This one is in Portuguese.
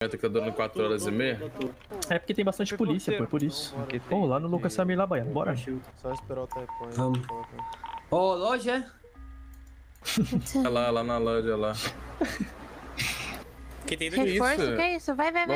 Tá dando 4 horas e meia? É porque tem bastante polícia, pô, é por isso. Pô, lá no Lucas Samir lá, Bahia. Bora. Só esperar o tempo aí. Vamos. Ô, loja? Olha lá na loja lá. Que tem Que isso? reforço, que é isso? Vai, vai, vai.